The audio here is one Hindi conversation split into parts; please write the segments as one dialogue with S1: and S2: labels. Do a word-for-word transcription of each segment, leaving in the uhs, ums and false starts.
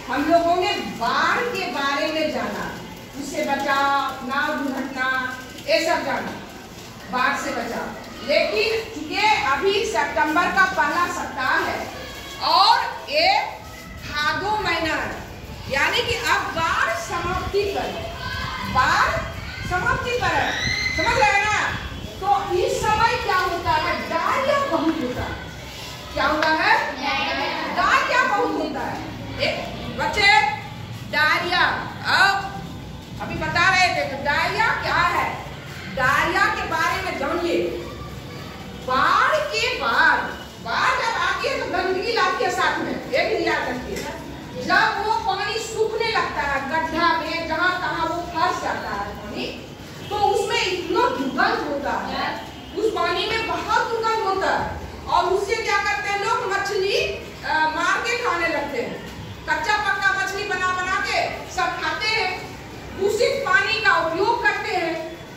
S1: हम लोगों ने बाढ़ के बारे में जाना, उससे बचाव, नाव दुर्घटना, ये सब जाना, बाढ़ से बचाव। लेकिन चूंकि अभी सितंबर का पहला सप्ताह है और ये भादो महीना है, यानी कि अब बाढ़ समाप्ति पर, बाढ़ समाप्ति पर है, समझ रहे ना। तो इस समय क्या होता है, डायरिया बहुत होता है। क्या होता है? डायरिया बहुत होता है। एक बच्चे डायरिया, अब अभी बता रहे थे तो डायरिया क्या है, डायरिया के बारे में जानिए। बाढ़ के बाद, बाढ़ जब आती है तो गंदगी लाती है साथ में, एक ही याद रखिए। जब वो पानी सूखने लगता है गड्ढा में, जहाँ तहाँ वो फंस जाता है पानी, तो उसमें इतना दुर्गंध होता है, उस पानी में बहुत दुर्गंध होता है। और उससे क्या करते हैं लोग, मछली आ, मार के खाने लगते हैं, कच्चा पक्का मछली बना बना के सब खाते हैं, दूषित पानी का उपयोग करते हैं,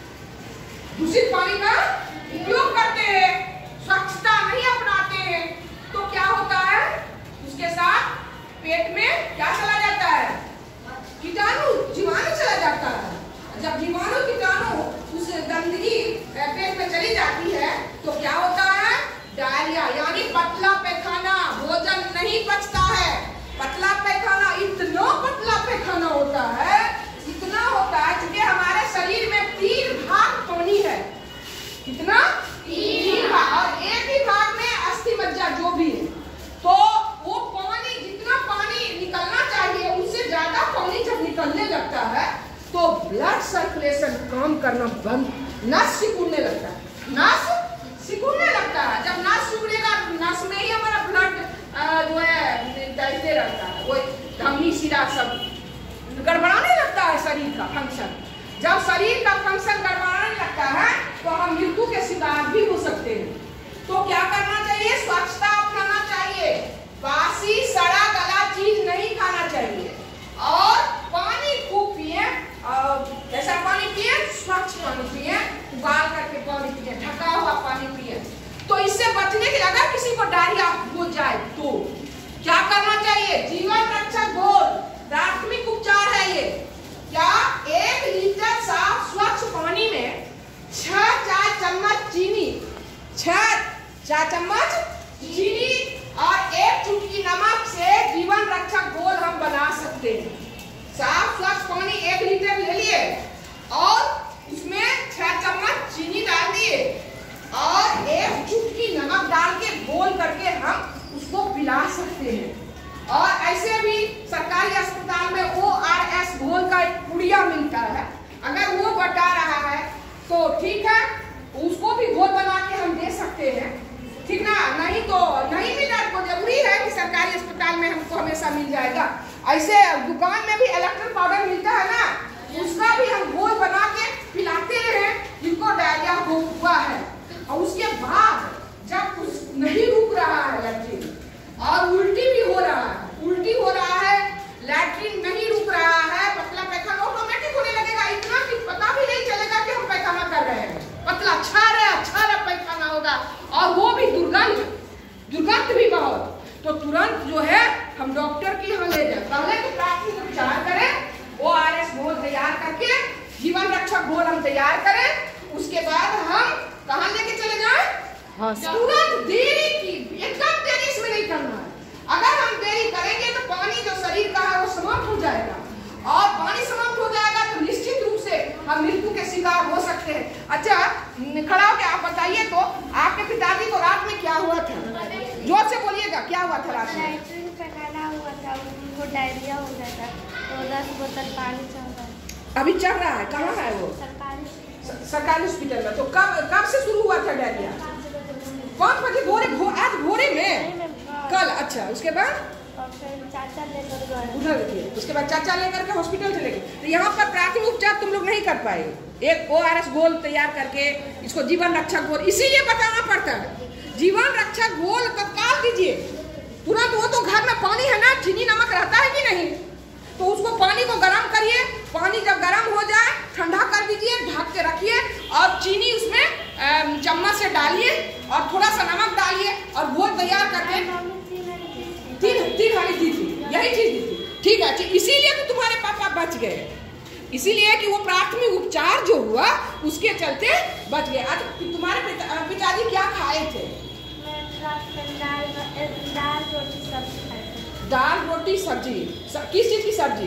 S1: दूषित पानी का उपयोग करते हैं, स्वच्छता नहीं अपनाते हैं। तो क्या होता है, उसके साथ पेट में क्या चला जाता है, कीटाणु, जीवाणु चला जाता है। जब जीवाणु कीटाणु उस गंदगी पेट में चली जाती है तो क्या होता है, डायरिया, यानी पतला पैखाना, भोजन नहीं पचता है। पतला पैखाना, इतना पतला पैखाना होता है, इतना होता है क्योंकि हमारे शरीर में तीन भाग पानी है। कितना? तीन भाग, और एक ही भाग में अस्थि मज्जा जो भी है। तो वो पानी, जितना पानी निकलना चाहिए उससे ज्यादा पानी जब निकलने लगता है तो ब्लड सर्कुलेशन काम करना बंद, नस सिकुड़ने लगता है, नस सिकुड़ने लगता है। जब नस सिकुड़ेगा, नस में ही हमारा ब्लड जो है दौड़ते रहता है, वो धमनी शिरा सब गड़बड़ाने लगता है शरीर का फंक्शन। जब शरीर का फंक्शन गड़बड़ाने लगता है तो हम मृत्यु के शिकार भी हो सकते हैं। तो क्या करना चाहिए, स्वच्छता अपनाना चाहिए, बासी सड़ा गला चीज नहीं खाना चाहिए, और पानी खूब पिए। कैसा पानी पिए, स्वच्छ पानी पिए, उबाल करके पानी पिए, ढका हुआ पानी पिए। तो इससे बचने के लिए अगर किसी को डायरिया हो जाए तो क्या करना चाहिए, जीवन रक्षक घोल प्राथमिक उपचार है ये। क्या, एक लीटर साफ स्वच्छ पानी में छह चार चम्मच चीनी, छह चार चम्मच चीनी और एक चुटकी नमक से जीवन रक्षक घोल हम बना सकते हैं। साफ स्वच्छ पानी एक लीटर ले लिए और उसमें छह चम्मच चीनी डाल दिए और एक चुटकी नमक डाल के घोल करके हम उसको पिला सकते हैं। और ऐसे भी सरकारी अस्पताल में ओ आर एस घोल का एक पुड़िया मिलता है, अगर वो बता रहा है तो ठीक है, उसको भी घोल बना के हम दे सकते हैं, ठीक ना। नहीं तो नहीं मिला तो जरूरी है कि सरकारी अस्पताल में हमको हमेशा मिल जाएगा। ऐसे दुकान में भी इलेक्ट्रिक पाउडर मिलता है ना, उसका भी हम घोल बना के पिलाते हैं जिनको डायरिया हुआ है। और उसके बाद जब कुछ नहीं रुक रहा है लैट्रिन और उल्टी भी हो रहा है, उल्टी हो रहा है, लैट्रिन नहीं रुक रहा है, पतला पैखाना ऑटोमेटिक होने लगेगा, इतना कि पता भी नहीं चलेगा कि हम पैखाना कर रहे हैं। पतला छार है, छार पैखाना होगा और वो भी दुर्गंध, दुर्गंध भी बहुत। तो तुरंत जो है हम डॉक्टर की यहाँ ले जाए, पहले तो प्राथमिक उपचार करें, ओ आर एस घोल तैयार करके, जीवन रक्षक घोल हम तैयार करें, उसके बाद हम कहाँ लेके चले जाएं, तुरंत। देरी की एकदम देरी इसमें नहीं करना है। अगर हम देरी करेंगे तो पानी जो शरीर का है वो समाप्त हो जाएगा, और पानी समाप्त हो जाएगा तो निश्चित रूप से हम मृत्यु के शिकार हो सकते हैं। अच्छा, खड़ा होकर आप बताइए तो आपके पिताजी को रात में क्या हुआ था, जोर से बोलिएगा, क्या हुआ था रात में?
S2: लैट्रिन पैखाना हुआ था, उनको डायरिया हो गया था, तो दस बोतल पानी चल रहा है।
S1: अभी चल रहा है, कहाँ है वो?
S2: सरकारी
S1: सरकारी हॉस्पिटल में। तो कब कब से शुरू हुआ था डायरिया? पाँच बजे भोरे, भो, आज भोरे में कल। अच्छा, उसके बाद
S2: चाचा लेकर
S1: उधर देखिए, उसके बाद चाचा लेकर के हॉस्पिटल चले गए। तो यहाँ पर प्राथमिक उपचार तुम लोग नहीं कर पाए, एक ओ आर एस घोल तैयार करके इसको जीवन रक्षक घोल, इसीलिए बताना पड़ता है जीवन रक्षक घोल तत्काल दीजिए तुरंत। वो तो घर में पानी है ना, चीनी नमक रहता है कि नहीं, तो उसको पानी को गर्म करिए, पानी जब गर्म हो जाए ठंडा कर दीजिए, ढक के रखिए और चीनी उसमें चम्मच से डालिए और थोड़ा सा नमक डालिए और घोल तैयार करके तीन तीन हाली दी थी, यही चीज दी थी। ठीक है, इसीलिए तो तुम्हारे पापा बच गए, इसीलिए कि वो प्राथमिक उपचार जो हुआ उसके चलते बच गए। आज तुम्हारे पिता, पिताजी क्या खाए थे?
S2: दाल दाल रोटी सब्जी खाए थे।
S1: दाल रोटी सब्जी, स, किस चीज की सब्जी?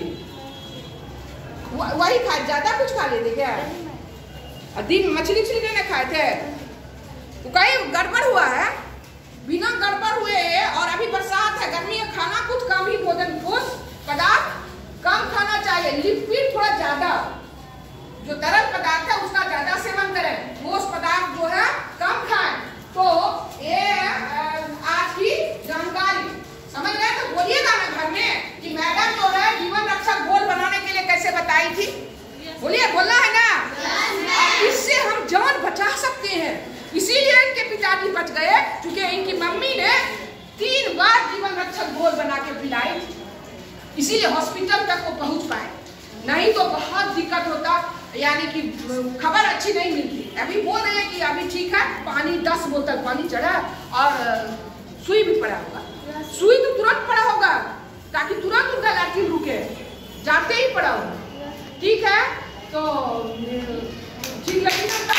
S1: वही खाए, ज्यादा कुछ खा लेते क्या? दिन मछली छिलके नहीं खाए थे? तो कहीं गड़बड़ हुआ है? बिना गड़बड़ हुए और अभी बरसात है, गर्मी है, खाना कुछ कम ही भोजन ठोस पदार्थ कम खाना चाहिए, लिक्विड थोड़ा ज्यादा, जो तरल पदार्थ है उसका ज्यादा सेवन करें, ठोस पदार्थ जो है कम खाएं। तो ये आज की जानकारी समझ गए? तो बोलिएगा ना घर में कि मैडम जो है जीवन रक्षक घोल बनाने के लिए कैसे बताई थी, बोलिए, बोलना है ना? और इससे हम जान बचा सकते हैं, इसीलिए इनके पिताजी बच गए क्योंकि इनकी मम्मी ने तीन बार जीवन रक्षक घोल बना के पिलाई, इसीलिए हॉस्पिटल तक वो पहुंच पाए, नहीं तो बहुत दिक्कत होता, यानी कि खबर अच्छी नहीं मिलती। अभी बोल रहे हैं कि अभी ठीक है, पानी दस बोतल पानी चढ़ा और सुई भी पड़ा होगा, सुई तो तुरंत पड़ा होगा ताकि तुरंत उनका लैट्रिन रुके, जाते ही पड़ा होगा। ठीक है, तो ठीक लगी ना?